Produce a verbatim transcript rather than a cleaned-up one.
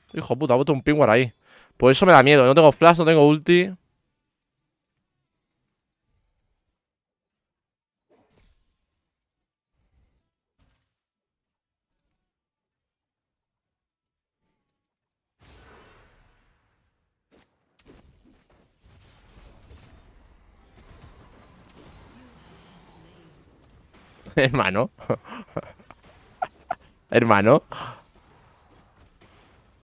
Hijo de puta, ha puesto un pingüar ahí. Pues eso me da miedo. No tengo flash, no tengo ulti. Hermano. Hermano.